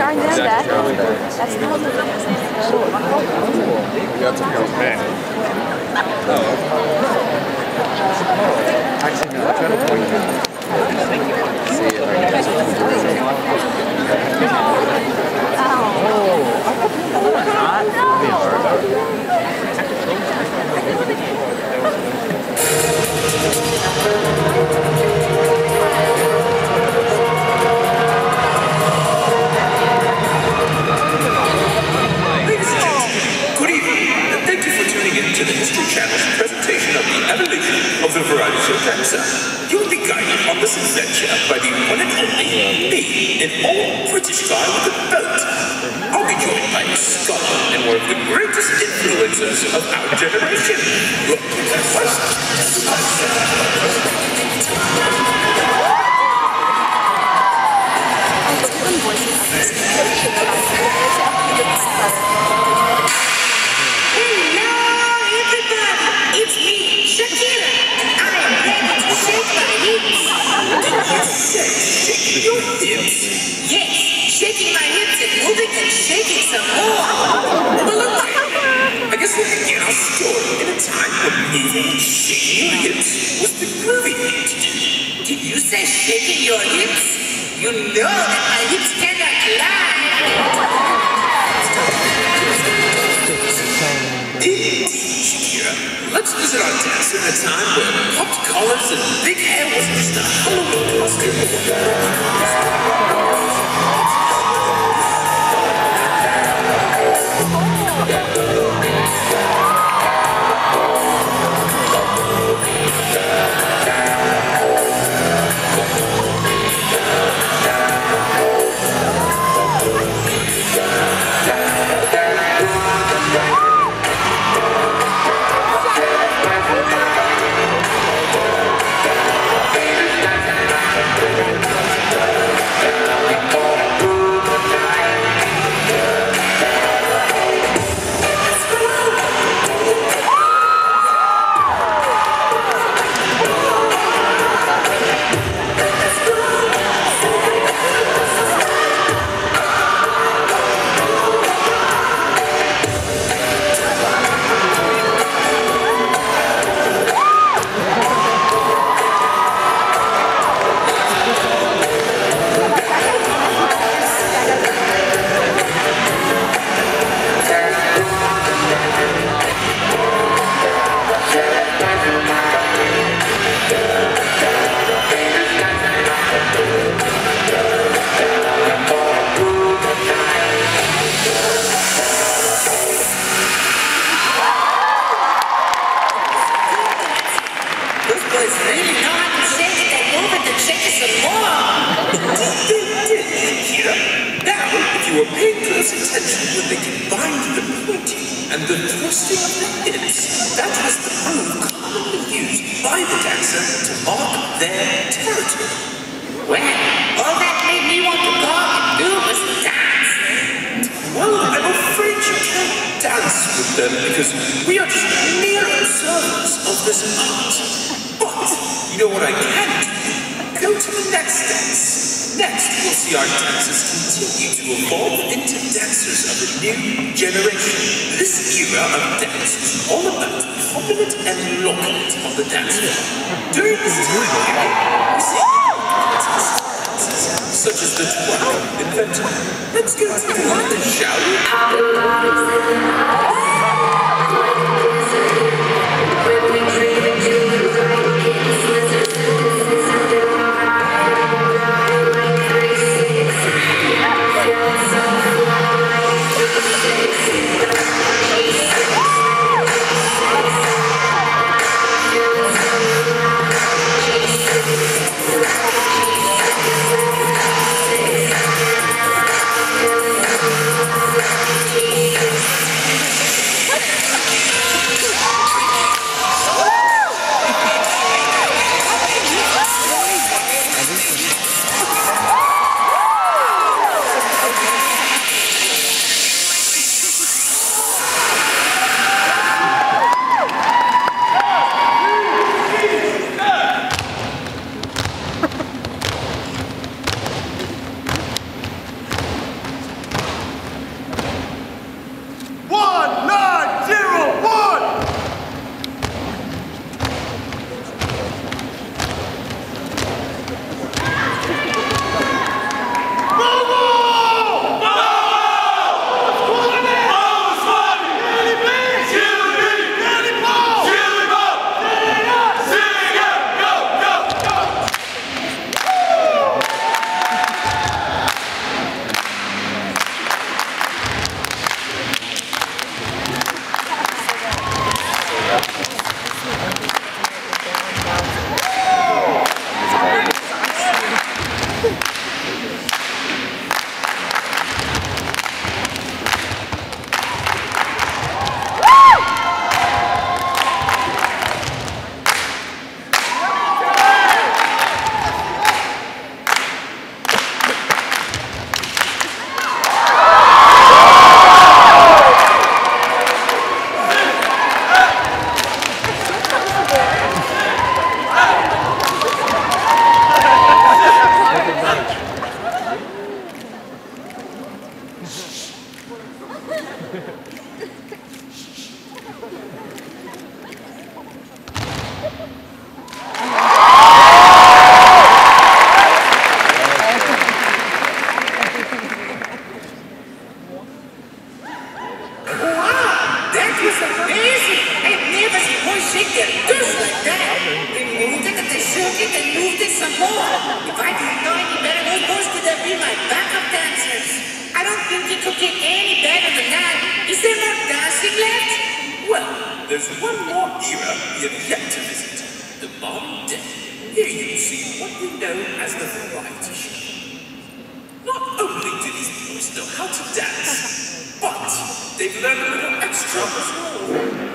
Darn them back. That's not the Actually, no, I try to point it out. See if I to the History Channel's presentation of the evolution of the variety show dancer. You will be guided on this adventure by the one and only me, an old British guy with a boat. I'll be joined by a scholar and one of the greatest influencers of our generation. Look, shaking your hips? Yes, shaking my hips and moving and shaking some more. Well, okay. I guess we'll begin our story in a time when moving and shaking your hips was the groovy thing to do. Did you say shaking your hips? You know that my hips cannot lie. Let's visit our dance in a time where popped collars and big hair wasn't just a Halloween costume. And the thrusting of the hips, that was the move commonly used by the dancer to mark their territory. Well, all that made me want to go and do was dance. Well, I'm afraid you can't dance with them because we are just mere observers of this art. But, you know what I can do? Go to the next dance. Next, we'll see our dancers continue to evolve into dancers of a new generation. This era of dance is all about confident and locked on the dance floor. During this time period, we see dances such as the twirl invented. Let's get to the shall we? Yeah. amazing. I've never seen boys shake their girls like that. They moved it, and they shook it, and moved it some more. If I didn't know any better, those boys could have been my backup dancers. I don't think it could get any better than that. Is there more dancing left? Well, there's one more era we have yet to visit. The modern day. Here you see what we know as the variety show. Not only do these boys know how to dance, but they've learned a little extra as well.